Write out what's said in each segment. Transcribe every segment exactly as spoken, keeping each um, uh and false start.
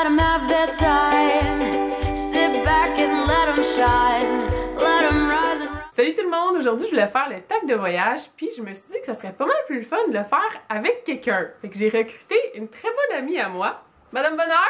let them have their time. Sit back and let them shine. Let them rise and rise. Salut tout le monde! Aujourd'hui, je voulais faire le tag de voyage, puis je me suis dit que ça serait pas mal plus le fun de le faire avec quelqu'un. Fait que j'ai recruté une très bonne amie à moi, Madame Bonheur!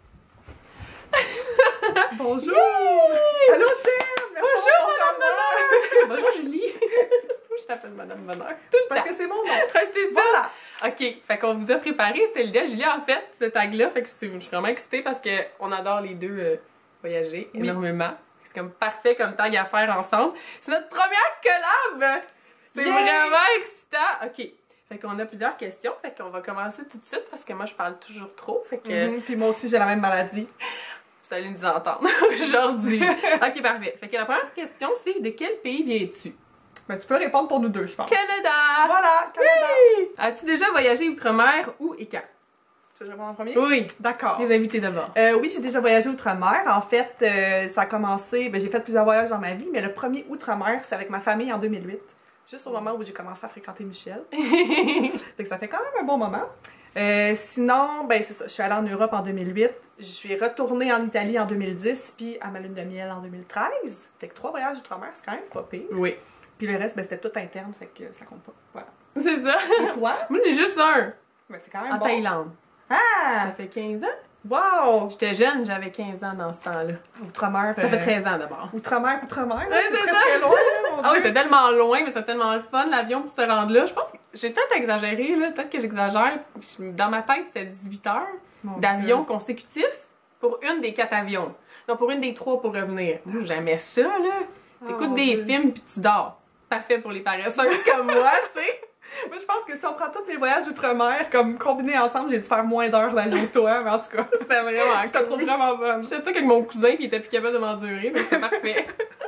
Bonjour! Yay! Allô, Tim! Bonjour, Madame Bonheur! Bonjour, Julie! Je t'appelle Madame Bonheur tout le Parce temps. que c'est mon nom. Ouais, c'est ça! Voilà! Ok, fait qu'on vous a préparé, c'était l'idée. Julie a fait ce tag-là, fait que je suis vraiment excitée parce qu'on adore les deux euh, voyager Oui. énormément. C'est comme parfait comme tag à faire ensemble. C'est notre première collab! C'est Yay! vraiment excitant! Ok, fait qu'on a plusieurs questions, fait qu'on va commencer tout de suite parce que moi je parle toujours trop, fait que Mhm, puis moi aussi, j'ai la même maladie. vous allez nous entendre aujourd'hui. Ok, parfait. Fait que la première question c'est de quel pays viens-tu? Ben, tu peux répondre pour nous deux, je pense. Canada! Voilà, Canada! Oui! As-tu déjà voyagé outre-mer où et quand? Tu veux répondre en premier? Oui! D'accord. Les invités d'abord. Euh, oui, j'ai déjà voyagé outre-mer. En fait, euh, ça a commencé... Ben, j'ai fait plusieurs voyages dans ma vie, mais le premier outre-mer, c'est avec ma famille en deux mille huit. Juste au moment où j'ai commencé à fréquenter Michel. Fait que ça fait quand même un bon moment. Euh, sinon, ben c'est ça, je suis allée en Europe en deux mille huit, je suis retournée en Italie en deux mille dix, puis à ma lune de miel en deux mille treize. Fait que trois voyages outre-mer, c'est quand même pas pire. Oui. Puis le reste, ben c'était tout interne, fait que ça compte pas. Voilà. C'est ça. Et toi? Moi, j'en ai juste un. Ben c'est quand même En bon. Thaïlande. Ça Ah! fait quinze ans. Wow! J'étais jeune, j'avais quinze ans dans ce temps-là. Outre-mer. Ça euh, fait treize ans d'abord. Outre-mer, outre-mer. Ouais, c'est c'est très ça. très loin, là, mon Ah oui, Dieu. c'est tellement loin, mais c'est tellement le fun l'avion pour se rendre là. Je pense que j'ai peut-être exagéré, là. Peut-être que j'exagère. Dans ma tête, c'était dix-huit heures Mon d'avion Dieu. consécutif pour une des quatre avions. Non, pour une des trois pour revenir. Moi, j'aimais ça, là. T'écoutes Oh, mon des Dieu. films pis tu dors. C'est parfait pour les paresseuses comme moi, tu sais. Moi, je pense que si on prend tous mes voyages outre-mer, comme combinés ensemble, j'ai dû faire moins d'heures d'avion que toi, mais en tout cas, C'était vraiment je te trouve cool. vraiment bonne. J'étais ça avec mon cousin puis il était plus capable de m'endurer, mais c'était parfait.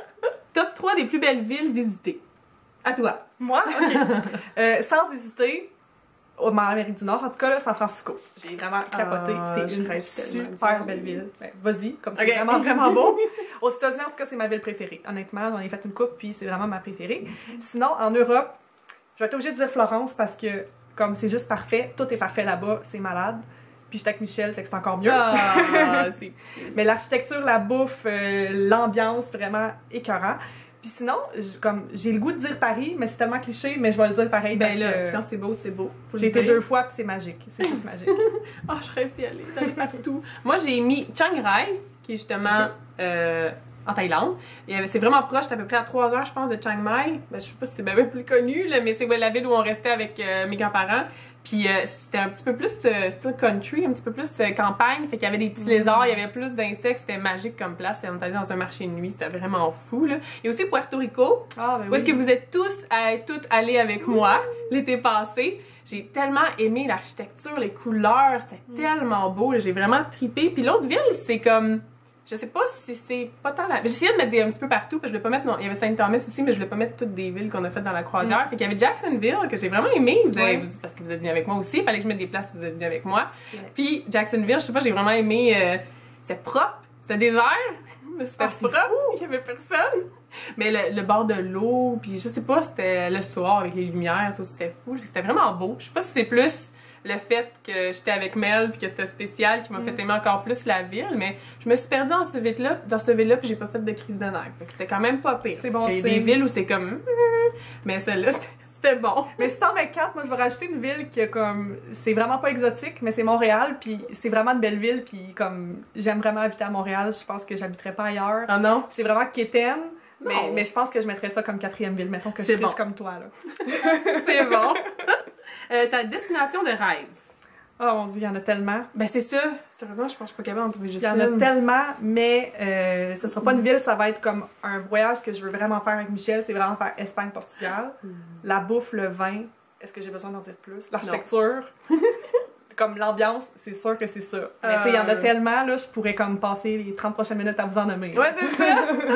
Top trois des plus belles villes visitées. À toi. Moi, ok. Euh, sans hésiter, au- en Amérique du Nord, en tout cas, là, San Francisco. J'ai vraiment capoté. Ah, c'est je une rêve tellement super d'y belle aller. ville. Ben, vas-y, comme c'est Ok. vraiment, vraiment beau. Aux États-Unis, en tout cas, c'est ma ville préférée. Honnêtement, j'en ai fait une coupe, puis c'est vraiment ma préférée. Sinon, en Europe, je vais être obligée de dire Florence parce que, comme c'est juste parfait, tout est parfait là-bas, c'est malade. Puis j'étais avec Michel, fait que c'est encore mieux. Ah, c'est Mais l'architecture, la bouffe, euh, l'ambiance, vraiment écœurant. Puis sinon, j- comme j'ai le goût de dire Paris, mais c'est tellement cliché, mais je vais le dire pareil parce Ben là, que tiens, c'est beau, c'est beau. Faut j'ai le été dire. deux fois puis c'est magique. C'est juste magique. Ah, je rêve d'y aller, d'aller partout. Moi, j'ai mis Chiang Rai, qui est justement euh, en Thaïlande. Et, euh, c'est vraiment proche, c'est à peu près à trois heures, je pense, de Chiang Mai. Ben, je sais pas si c'est bien plus connu, là, mais c'est ouais, la ville où on restait avec euh, mes grands-parents. Puis euh, c'était un petit peu plus euh, style country, un petit peu plus euh, campagne. Fait qu'il y avait des petits lézards, il y avait plus d'insectes, c'était magique comme place. Et on est allé dans un marché de nuit, c'était vraiment fou, là. Et aussi Puerto Rico, Ah, ben où est-ce que oui. vous êtes tous à toutes allés avec moi l'été passé. J'ai tellement aimé l'architecture, les couleurs, c'était tellement beau, là, j'ai vraiment trippé. Puis l'autre ville, c'est comme, je sais pas si c'est pas tant la... J'ai essayé de mettre des un petit peu partout, parce que je voulais pas mettre, non, il y avait Saint Thomas aussi, mais je voulais pas mettre toutes des villes qu'on a faites dans la croisière. Fait qu'il y avait Jacksonville, que j'ai vraiment aimé, vous avez- Ouais. vous- parce que vous êtes venus avec moi aussi, il fallait que je mette des places où vous êtes venus avec moi. Ouais. Puis Jacksonville, je sais pas, j'ai vraiment aimé, euh, c'était propre, c'était désert, mais c'était Ah, c'est propre, il y avait personne. Mais le, le bord de l'eau, puis je sais pas, c'était le soir avec les lumières, ça c'était fou, c'était vraiment beau. Je sais pas si c'est plus le fait que j'étais avec Mel puis que c'était spécial qui m'a Mm. fait aimer encore plus la ville, mais je me suis perdue dans ce ville-là, dans ce ville-là, puis j'ai pas fait de crise de nerfs. Fait que c'était quand même pas pire. C'est parce bon qu'il y a des signe. villes où c'est comme mais celle-là c'était c'était bon. Mais si t'en mets quatre, moi je vais rajouter une ville qui a comme. C'est vraiment pas exotique, mais c'est Montréal, puis c'est vraiment une belle ville, puis comme j'aime vraiment habiter à Montréal, je pense que j'habiterais pas ailleurs. Ah non? C'est vraiment quétaine, mais, Non. mais je pense que je mettrais ça comme quatrième ville, mettons que je C'est triche bon. comme toi, là. C'est bon. Euh, ta destination de rêve? Oh mon dieu, il y en a tellement. Ben c'est ça. Sérieusement, je pense que je suis pas capable d'en trouver Il juste y en a une. tellement, mais euh, ce sera pas une ville, ça va être comme un voyage que je veux vraiment faire avec Michel, c'est vraiment faire Espagne-Portugal. La bouffe, le vin, est-ce que j'ai besoin d'en dire plus? L'architecture, comme l'ambiance, c'est sûr que c'est ça. Mais tu sais, il y en a Euh. tellement, là, je pourrais comme passer les trente prochaines minutes à vous en nommer. Ouais, c'est ça!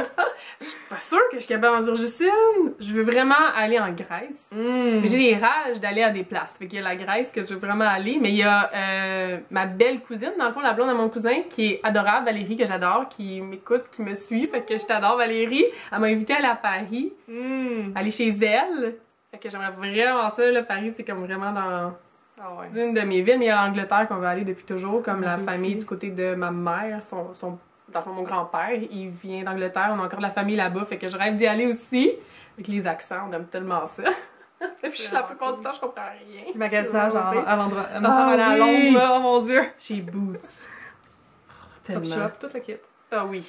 Je suis pas sûre que je suis capable d'en dire juste une. Je veux vraiment aller en Grèce. Mm. Mais j'ai des rages d'aller à des places. Fait qu'il y a la Grèce que je veux vraiment aller, mais il y a euh, ma belle cousine, dans le fond, la blonde de mon cousin, qui est adorable, Valérie, que j'adore, qui m'écoute, qui me suit. Fait que je t'adore, Valérie. Elle m'a invitée à aller à Paris, Mm. aller chez elle. Fait que j'aimerais vraiment ça, là. Paris, c'est comme vraiment dans Ah ouais. C'est une de mes villes, mais il y a l'Angleterre qu'on veut aller depuis toujours, comme la Moi famille aussi. du côté de ma mère, son, son, dans le fond, mon grand-père, il vient d'Angleterre, on a encore de la famille là-bas, fait que je rêve d'y aller aussi. Avec les accents, on aime tellement ça. Et puis, la plupart du temps, je comprends rien. Le magasinage C'est en- vraiment avant de me Ah semble aller à oui. Londres, là, oh mon dieu. pire. Chez Boots. Oh, Top tellement. Shop, tout le kit. Ah oui.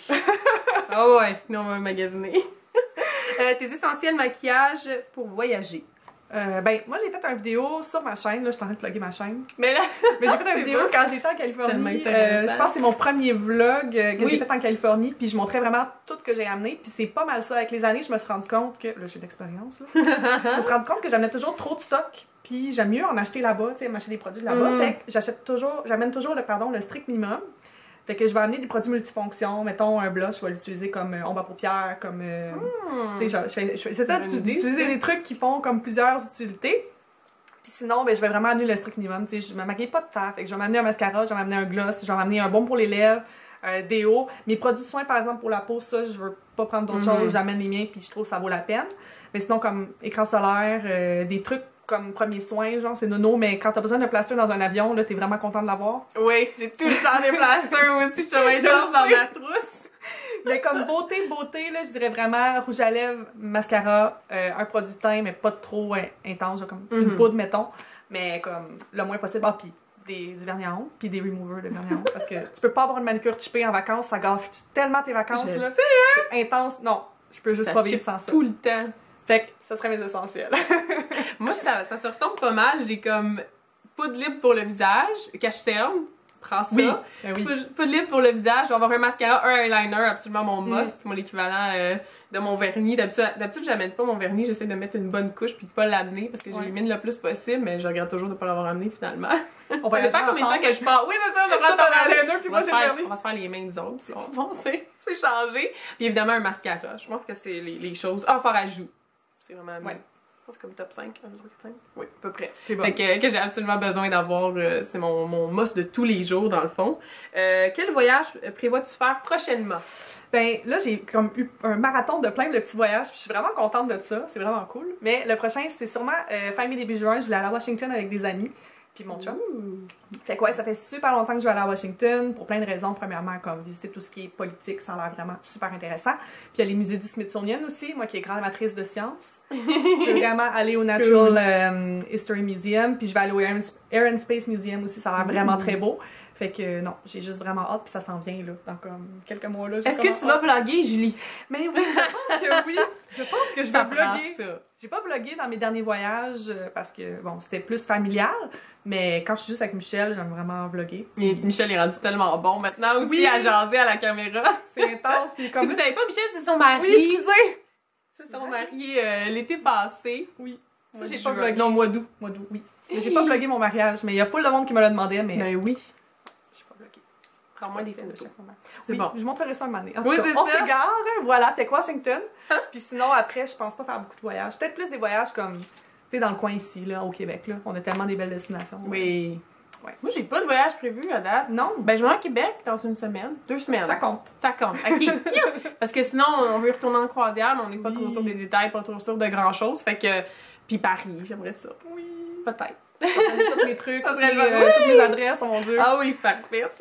Ah ouais, nous on va magasiner. Euh, tes essentiels maquillage pour voyager. Euh, ben, moi, j'ai fait une vidéo sur ma chaîne. Là, je suis en train de plugger ma chaîne. Mais là, Mais j'ai fait une C'est vidéo sûr. quand j'étais en Tellement Californie. intéressant. Euh, je pense que c'est mon premier vlog euh, que Oui. j'ai fait en Californie. Puis je montrais vraiment tout ce que j'ai amené. Puis c'est pas mal ça. Avec les années, je me suis rendu compte que. Là, j'ai d'expérience. là. Je me suis rendu compte que j'amenais toujours trop de stock. Puis j'aime mieux en acheter là-bas, tu sais, m'acheter des produits de là-bas. Mhm. Fait que j'achète toujours, j'amène toujours le, pardon, le strict minimum. Fait que je vais amener des produits multifonctions. Mettons un blush, je vais l'utiliser comme euh, ombre à paupières, comme. euh, hmm. Tu sais, je, je fais, je fais- c'est ça, Bonne tu- idée, d'utiliser ça. des trucs qui font comme plusieurs utilités. Puis sinon, ben, je vais vraiment amener le strict minimum. Tu sais, je me maquille pas de temps. Fait que je vais m'amener un mascara, je vais m'amener un gloss, je vais m'amener un baume pour les lèvres, un déo. Mes produits soins, par exemple, pour la peau, ça, je veux pas prendre d'autres Mhm. choses. J'amène les miens, puis je trouve que ça vaut la peine. Mais sinon, comme écran solaire, euh, des trucs comme premiers soins, genre, c'est nono, mais quand t'as besoin d'un plaster dans un avion, là, t'es vraiment content de l'avoir. Oui, j'ai tout le temps des plasters aussi, je te mets Je dans le dans sais. ma trousse. Mais comme beauté, beauté, là, je dirais vraiment rouge à lèvres, mascara, euh, un produit de teint, mais pas trop euh, intense, genre comme Mhm. une poudre, mettons. Mais comme le moins possible. Ah, puis des, du vernis à ongles, puis des removers de vernis à ongles. Parce que tu peux pas avoir une manicure chippée en vacances, ça gaffe tellement tes vacances, Je là. sais, C'est intense. Non, je peux juste ça pas vivre chip sans ça. tout le temps. Fait que ça serait mes essentiels. Moi, ça, ça se ressemble pas mal. J'ai comme poudre libre pour le visage, cache-cerne, prends ça. Ben oui. Poudre, poudre libre pour le visage, je vais avoir un mascara, un eyeliner, absolument mon must, mon équivalent euh, de mon vernis. D'habitude, d'habitude j'amène pas mon vernis, j'essaie de mettre une bonne couche puis de pas l'amener parce que je Ouais. l'élimine le plus possible, mais je regrette toujours de pas l'avoir amené finalement. On va Ça aller dépend combien de temps ensemble. que je pars. Oui, c'est ça, on va Toi, prendre t'as ton la laine, puis on moi, va, se j'ai le faire, vernis. on va se faire les mêmes autres. On va c'est c'est changé. Puis évidemment, un mascara. Je pense que c'est les, les choses. Ah, fard à joues. C'est vraiment. Ouais. Je pense comme top cinq. un, deux, trois, quatre, cinq. Oui, à peu près. C'est bon. Fait que, que j'ai absolument besoin d'avoir. euh, c'est mon, mon must de tous les jours, dans le fond. Euh, quel voyage prévois-tu faire prochainement? Ben là, j'ai comme eu un marathon de plein de petits voyages, puis je suis vraiment contente de ça, c'est vraiment cool. Mais le prochain, c'est sûrement euh, fin mai début juin, je voulais aller à Washington avec des amis, puis mon chum. Fait que ouais, ça fait super longtemps que je vais aller à Washington, pour plein de raisons. Premièrement, comme visiter tout ce qui est politique, ça a l'air vraiment super intéressant. Puis il y a les musées du Smithsonian aussi, moi qui est grande amatrice de sciences. Je veux vraiment aller au Natural euh, History Museum, puis je vais aller au Air and, Air and Space Museum aussi, ça a l'air vraiment très beau. Fait que non, j'ai juste vraiment hâte, puis ça s'en vient là, dans comme quelques mois là. j'ai Est-ce que vraiment tu vas hâte. vlogger, Julie? Mais oui, je pense que oui. Je pense que je Ça vais prend vlogger. ça. J'ai pas vlogué dans mes derniers voyages euh, parce que, bon, c'était plus familial. Mais quand je suis juste avec Michel, j'aime vraiment vlogger. Et Michel est rendu tellement bon maintenant aussi Oui. à jaser à la caméra. C'est intense. Puis comme... Si vous savez pas, Michel, c'est son mari. Oui, excusez! C'est son mari euh, l'été passé. Oui. Ça, Mois j'ai de pas juin. vlogué. Non, mois d'août. Moi, d'où, oui. Mais j'ai pas vlogué mon mariage, mais il y a full de monde qui me l'a demandé, mais Ben oui. j'ai pas vlogué. Prends-moi des De photos. chaque moment. C'est Oui, bon. je montrerai ça un moment donné. En Oui, tout cas, c'est on ça. s'égare, hein, voilà, fait que Washington. Puis sinon, après, je pense pas faire beaucoup de voyages. Peut-être plus des voyages comme, tu sais, dans le coin ici, là, au Québec, là. On a tellement des belles destinations. Oui. Ouais. Moi, j'ai pas de voyage prévu à date. Non, Ben, je vais à Québec dans une semaine. Deux semaines. ça compte. Ça compte. OK. Parce que sinon, on veut retourner en croisière, mais on n'est pas Oui. trop sûr des détails, pas trop sûr de grand-chose. Fait que... Puis Paris, j'aimerais ça. Oui. Peut-être. Tous mes trucs, Ça toutes serait mes, le fun. euh, toutes mes adresses, oh mon Dieu. Ah oui, c'est parfait, ça.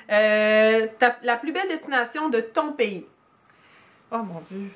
Euh, ta- la plus belle destination de ton pays? Oh mon Dieu.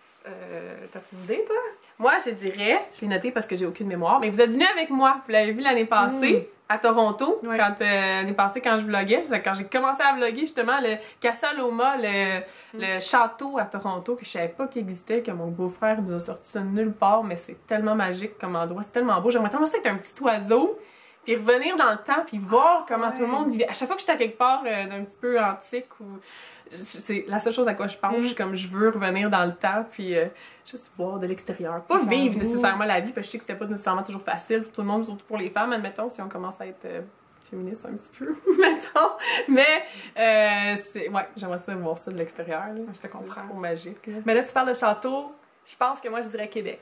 Euh, T'as-tu une idée, toi? Moi, je dirais, je l'ai noté parce que j'ai aucune mémoire, mais vous êtes venu avec moi. Vous l'avez vu l'année passée à Toronto, Ouais. quand euh, l'année passée quand je vloguais. C'est quand j'ai commencé à vlogger justement le Casa Loma, le, le château à Toronto que je savais pas qu'il existait, que mon beau-frère nous a sorti ça de nulle part, mais c'est tellement magique comme endroit, c'est tellement beau. J'aimerais tellement ça être un petit oiseau, puis revenir dans le temps, puis voir comment Ouais. tout le monde vivait. À chaque fois que j'étais à quelque part euh, d'un petit peu antique ou c'est la seule chose à quoi je pense, Mm. je suis comme je veux revenir dans le temps puis euh, juste voir de l'extérieur, pas J'avoue. vivre nécessairement la vie parce que je sais que c'était pas nécessairement toujours facile pour tout le monde, surtout pour les femmes, admettons, si on commence à être euh, féministe un petit peu, mettons, mais euh, c'est ouais, j'aimerais ça voir ça de l'extérieur, là. Je te comprends. C'est trop magique, là. Mais là, tu parles de château, je pense que moi, je dirais Québec.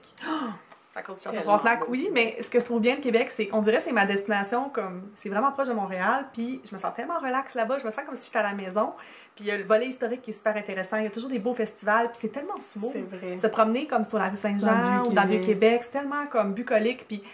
À cause du château Tellement Frontenac, beau, oui, Québec. mais ce que je trouve bien de Québec, c'est qu'on dirait que c'est ma destination, comme c'est vraiment proche de Montréal, puis je me sens tellement relax là-bas, je me sens comme si j'étais à la maison, puis il y a le volet historique qui est super intéressant, il y a toujours des beaux festivals, puis c'est tellement smooth. C'est vrai. Se promener comme sur la rue Dans Saint-Jean le ou dans le Vieux-Québec. Vieux-Québec, c'est tellement comme bucolique, puis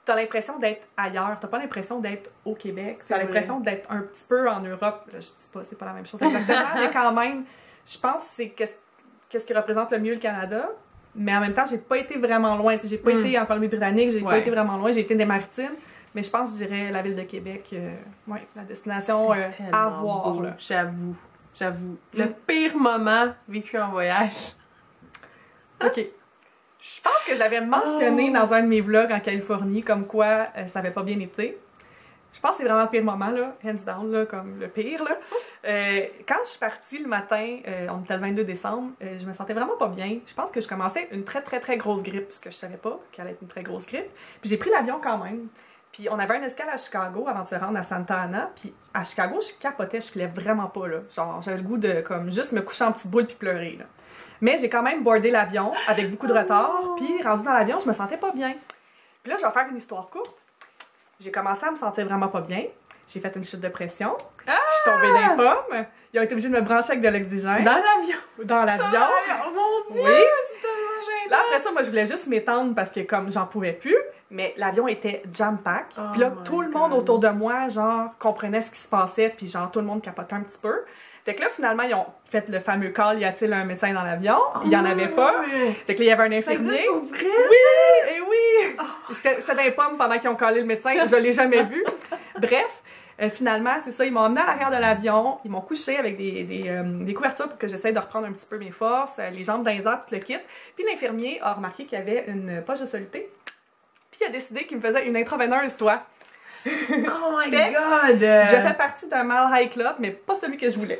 t'as l'impression d'être ailleurs, t'as pas l'impression d'être au Québec, C'est t'as vrai. l'impression d'être un petit peu en Europe. Là, je dis pas, c'est pas la même chose exactement, mais quand même, je pense que c'est qu'est-ce, qu'est-ce qui représente le mieux le Canada. Mais en même temps, j'ai pas été vraiment loin. T'sais, j'ai pas Mm. été en Colombie-Britannique, j'ai pas Ouais. été vraiment loin, j'ai été des Maritimes. Mais je pense, je dirais, la ville de Québec, euh, ouais, la destination euh, C'est à tellement voir. beau, Là. J'avoue. J'avoue. Mm. Le pire moment vécu en voyage. OK. Je pense que je l'avais mentionné Oh. dans un de mes vlogs en Californie, comme quoi euh, ça avait pas bien été. Je pense que c'est vraiment le pire moment, là, hands down, là, comme le pire. Là. Euh, quand je suis partie le matin, euh, on était le vingt-deux décembre, euh, je me sentais vraiment pas bien. Je pense que je commençais une très, très, très grosse grippe, parce que je savais pas qu'elle allait être une très grosse grippe. Puis j'ai pris l'avion quand même. Puis on avait un escale à Chicago avant de se rendre à Santa Ana. Puis à Chicago, je capotais, je filais vraiment pas, là. Genre, j'avais le goût de, comme, juste me coucher en petite boule puis pleurer, là. Mais j'ai quand même boardé l'avion avec beaucoup de retard. Puis rendu dans l'avion, je me sentais pas bien. Puis là, je vais faire une histoire courte. J'ai commencé à me sentir vraiment pas bien. J'ai fait une chute de pression. Ah! Je suis tombée dans les pommes. Ils ont été obligés de me brancher avec de l'oxygène Dans l'avion. dans l'avion. Oh mon Dieu! Oui. C'est tellement gênant. Là, après ça, moi, je voulais juste m'étendre parce que comme j'en pouvais plus, mais l'avion était jam-pack. Oh Puis là, my tout le monde God. autour de moi, genre, comprenait ce qui se passait, puis genre, tout le monde capotait un petit peu. Fait que là, finalement, ils ont fait le fameux call, y a-t-il un médecin dans l'avion? Il y en avait pas. Fait que là, il y avait un Ça infirmier. existe pour vrai? Oui! Et oui! J'étais j'étais dans les pommes pendant qu'ils ont collé le médecin. Je l'ai jamais vu. Bref, euh, finalement, c'est ça. Ils m'ont emmené à l'arrière de l'avion. Ils m'ont couché avec des, des, euh, des couvertures pour que j'essaie de reprendre un petit peu mes forces, euh, les jambes dans les airs, tout le kit. Puis l'infirmier a remarqué qu'il y avait une poche de soluté. Puis il a décidé qu'il me faisait une intraveineuse, toi. Oh my Fait- God! Je fais partie d'un Mile High Club, mais pas celui que je voulais.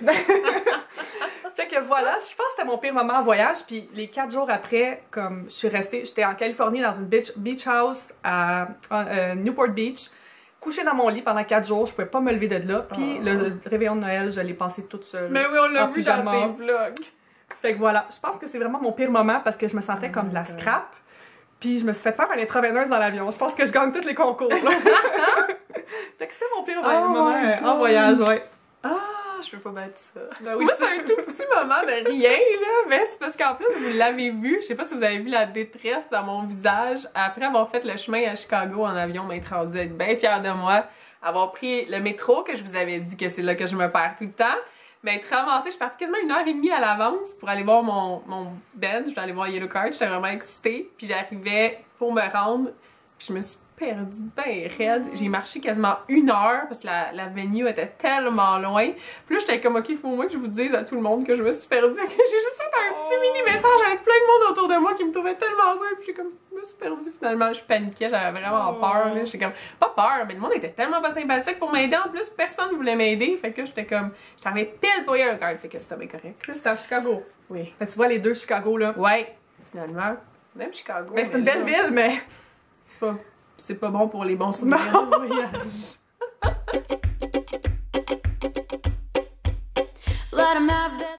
Fait que voilà, je pense que c'était mon pire moment en voyage. Puis les quatre jours après, comme je suis restée, j'étais en Californie dans une beach, beach house à euh, Newport Beach, couchée dans mon lit pendant quatre jours. Je pouvais pas me lever de là. Puis Oh. le réveillon de Noël, je l'ai passé toute seule. Mais oui, on l'a en vu dans pyjama. tes vlogs. Fait que voilà, je pense que c'est vraiment mon pire moment parce que je me sentais Oh comme my de la God. scrap. Puis je me suis fait faire une intraveineuse dans l'avion. Je pense que je gagne tous les concours. Là. Fait que c'était mon pire Oh moment my euh, en God. voyage, ouais. Ah, je peux pas battre ça. Ben oui, Moi, tu- c'est un tout petit moment de rien, là, mais c'est parce qu'en plus, vous l'avez vu, je sais pas si vous avez vu la détresse dans mon visage après avoir fait le chemin à Chicago en avion, m'être rendue être bien fière de moi, avoir pris le métro, que je vous avais dit que c'est là que je me perds tout le temps, mais être ramassée, je suis partie quasiment une heure et demie à l'avance pour aller voir mon, mon bench, je vais aller voir Yellow Card, j'étais vraiment excitée, puis j'arrivais pour me rendre, puis je me suis perdue ben raide. J'ai marché quasiment une heure parce que la, la venue était tellement loin. Puis là, j'étais comme, OK, il faut au moins que je vous dise à tout le monde que je me suis perdue. Que j'ai juste fait un petit mini message avec plein de monde autour de moi qui me trouvait tellement weird. Puis j'ai comme, je me suis perdue finalement. Je paniquais, j'avais vraiment peur. là. J'étais comme, pas peur, mais le monde était tellement pas sympathique pour m'aider. En plus, personne ne voulait m'aider. Fait que j'étais comme, j'avais pile pour Yellow Card. Fait que c'était bien correct. C'était à Chicago. Oui. Fait que tu vois les deux Chicago, là. Ouais, finalement. Même Chicago. Mais c'est une belle là, ville, mais... C'est pas, c'est pas bon pour les bons souvenirs de voyage. Let 'em have their